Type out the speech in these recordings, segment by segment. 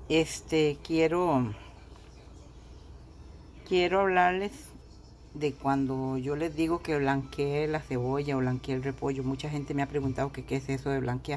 Quiero hablarles de cuando yo les digo que blanqueé la cebolla o blanqueé el repollo. Mucha gente me ha preguntado que qué es eso de blanquear.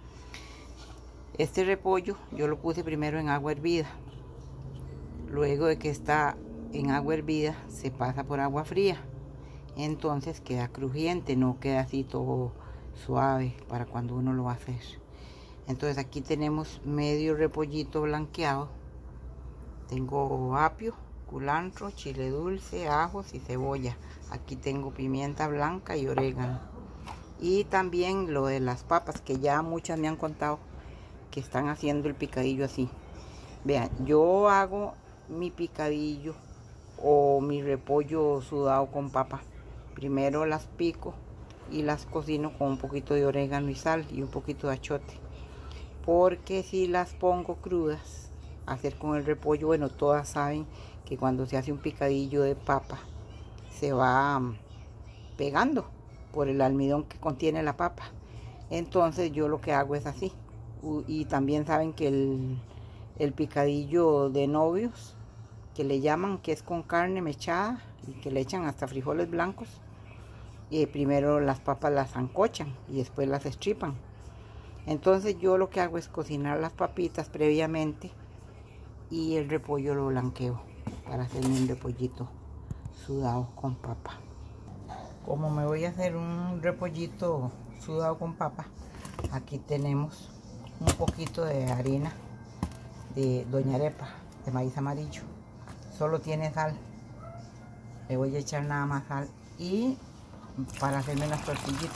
Este repollo yo lo puse primero en agua hervida. Luego de que está en agua hervida se pasa por agua fría. Entonces queda crujiente, no queda así todo suave para cuando uno lo va a hacer. Entonces aquí tenemos medio repollito blanqueado. Tengo apio, culantro, chile dulce, ajos y cebolla. Aquí tengo pimienta blanca y orégano. Y también lo de las papas, que ya muchas me han contado que están haciendo el picadillo así. Vean, yo hago mi picadillo o mi repollo sudado con papa. Primero las pico y las cocino con un poquito de orégano y sal y un poquito de achiote. Porque si las pongo crudas a hacer con el repollo, bueno, todas saben que cuando se hace un picadillo de papa se va pegando por el almidón que contiene la papa. Entonces yo lo que hago es así. Y también saben que el picadillo de novios, que le llaman, que es con carne mechada y que le echan hasta frijoles blancos, y primero las papas las sancochan y después las estripan. Entonces yo lo que hago es cocinar las papitas previamente y el repollo lo blanqueo para hacerme un repollito sudado con papa. Como me voy a hacer un repollito sudado con papa, aquí tenemos un poquito de harina de Doña Arepa, de maíz amarillo. Solo tiene sal. Le voy a echar nada más sal y para hacerme unas tortillitas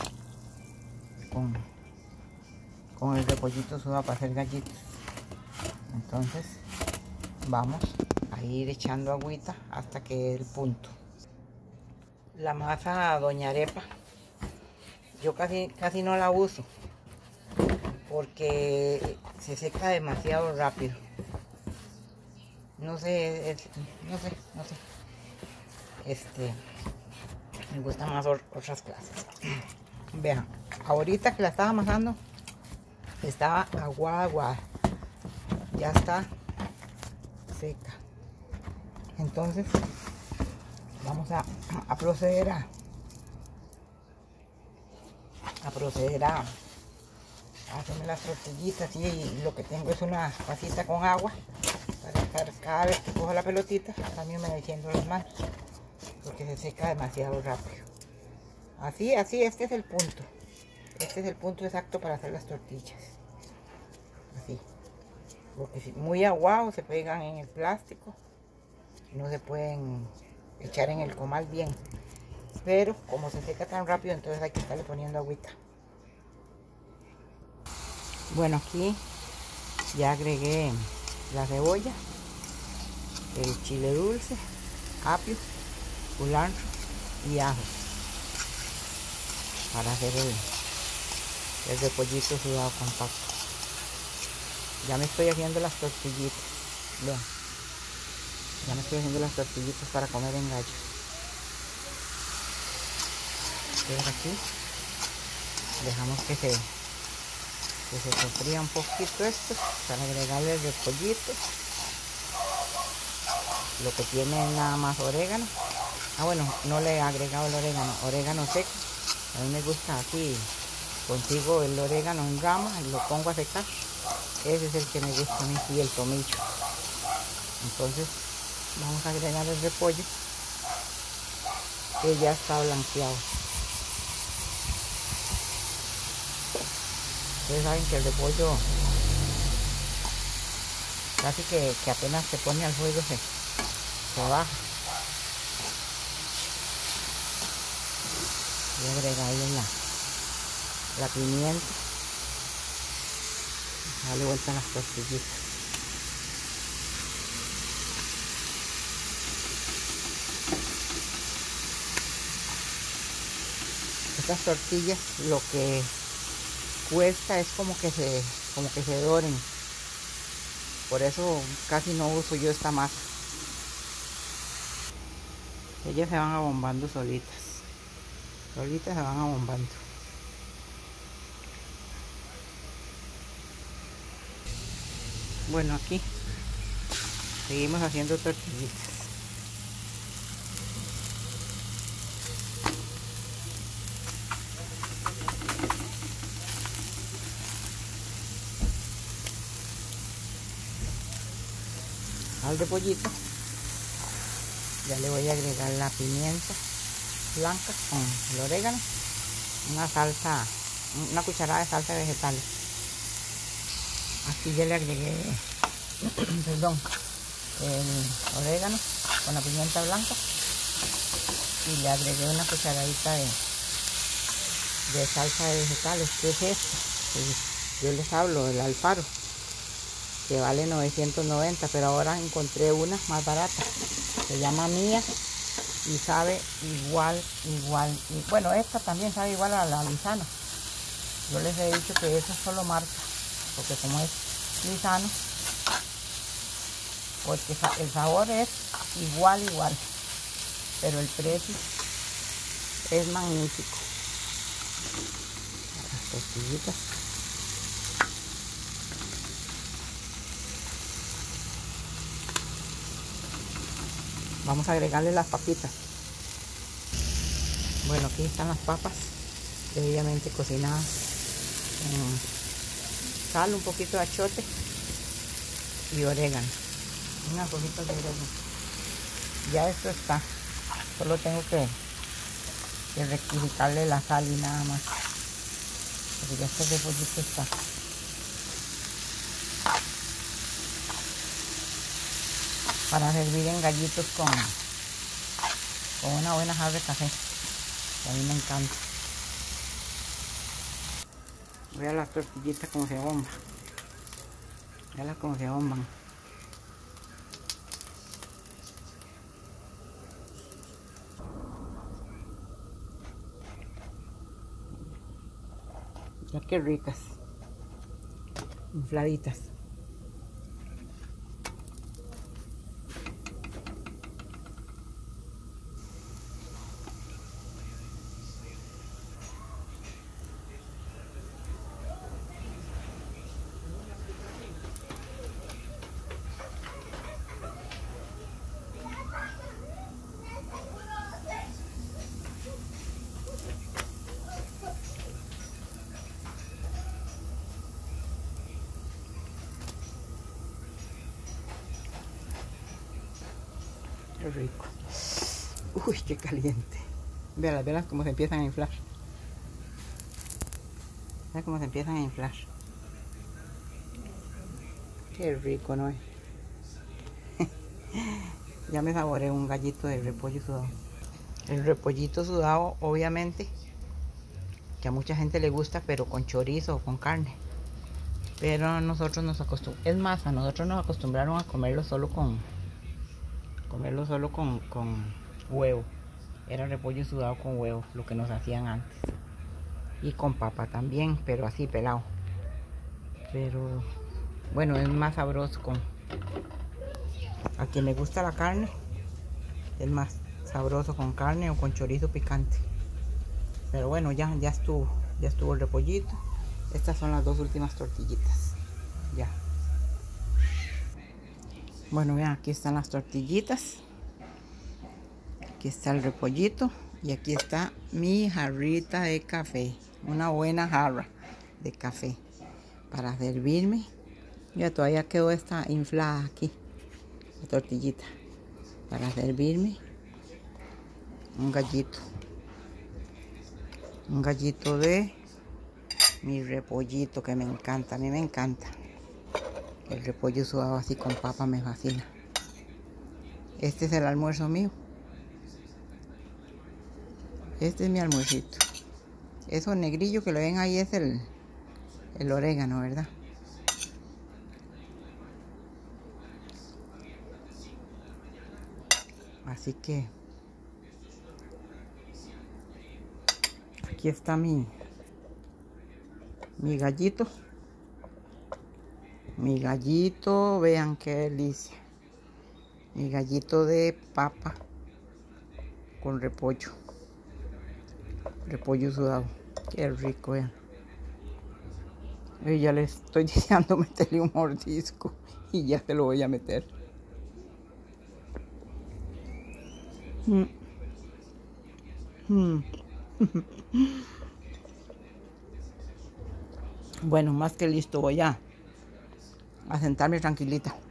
con el repollito sudado para hacer gallitos. Entonces vamos a ir echando agüita hasta que dé el punto. La masa Doña Arepa yo casi no la uso porque se seca demasiado rápido. No sé. Me gustan más otras clases. Vean, ahorita que la estaba amasando estaba aguada. Ya está seca. Entonces vamos a proceder a hacerme las tortillitas. Y lo que tengo es una vasita con agua para estar cada vez que cojo la pelotita también me diciendo las manos, porque se seca demasiado rápido. Así, este es el punto. Este es el punto exacto para hacer las tortillas. Así. Porque si muy aguados se pegan en el plástico. No se pueden echar en el comal bien. Pero como se seca tan rápido, entonces hay que estarle poniendo agüita. Bueno, aquí ya agregué la cebolla, el chile dulce, apio, culantro y ajo para hacer el repollito sudado con papa. Ya me estoy haciendo las tortillitas. Vean, ya me estoy haciendo las tortillitas para comer en gallo. Entonces aquí dejamos que se sofría un poquito esto para agregarle el repollito. Lo que tiene nada más orégano. Bueno, no le he agregado el orégano seco. A mí me gusta así, consigo el orégano en rama y lo pongo a secar. Ese es el que me gusta a mí, y el tomillo. Entonces vamos a agregar el repollo que ya está blanqueado. Ustedes saben que el repollo casi que apenas se pone al fuego se baja. Voy a agregarle la pimienta. Darle vuelta a las tortillitas. Estas tortillas lo que cuesta es como que se doren. Por eso casi no uso yo esta masa. Ellas se van abombando solitas. Solitas se van abombando. Bueno, aquí seguimos haciendo tortillitas. Sal de pollito. Ya le voy a agregar la pimienta blanca con el orégano, una cucharada de salsa de vegetales. Aquí ya le agregué perdón, el orégano con la pimienta blanca y le agregué una cucharadita de salsa de vegetales. ¿Qué es esto? Pues yo les hablo del Alfaro, que vale 990, pero ahora encontré una más barata. Se llama Mía y sabe igual. Y bueno, esta también sabe igual a la Lizano. Yo les he dicho que eso es solo marca, porque como es Lizano, porque el sabor es igual, pero el precio es magnífico. Las tortillitas. Vamos a agregarle las papitas. Bueno, aquí están las papas previamente cocinadas con sal, un poquito de achote y orégano, unas hojitas de orégano. Ya esto está, solo tengo que rectificarle la sal y nada más, porque ya este repollito está. Para servir en gallitos con una buena jarra de café, que a mí me encanta. Vean las tortillitas como se bomban. Veanlas como se bomban. Ya qué ricas, infladitas. Qué rico. Uy, qué caliente. Vean cómo se empiezan a inflar. Vean cómo se empiezan a inflar. Qué rico, ¿no es? Ya me saboreé un gallito de repollo sudado. El repollito sudado, obviamente, que a mucha gente le gusta, pero con chorizo o con carne. Pero a nosotros nos acostumbramos, es más, a nosotros nos acostumbraron a comerlo solo con huevo. Era repollo sudado con huevo, lo que nos hacían antes. Y con papa también, pero así pelado. Pero bueno, es más sabroso a quien le gusta la carne, es más sabroso con carne o con chorizo picante. Pero bueno, ya estuvo el repollito. Estas son las dos últimas tortillitas. Ya. Bueno, vean, aquí están las tortillitas. Aquí está el repollito. Y aquí está mi jarrita de café. Una buena jarra de café para servirme. Ya todavía quedó esta inflada aquí, la tortillita, para servirme un gallito de mi repollito, que me encanta. A mí me encanta el repollo sudado así con papa, me fascina. Este es el almuerzo mío. Este es mi almuercito. Eso negrillo que lo ven ahí es el orégano, ¿verdad? Así que aquí está mi gallito. Mi gallito, vean qué delicia. Mi gallito de papa con repollo. Repollo sudado. Qué rico, vean. Y ya le estoy deseando meterle un mordisco y ya se lo voy a meter. Bueno, más que listo, voy a sentarme tranquilita.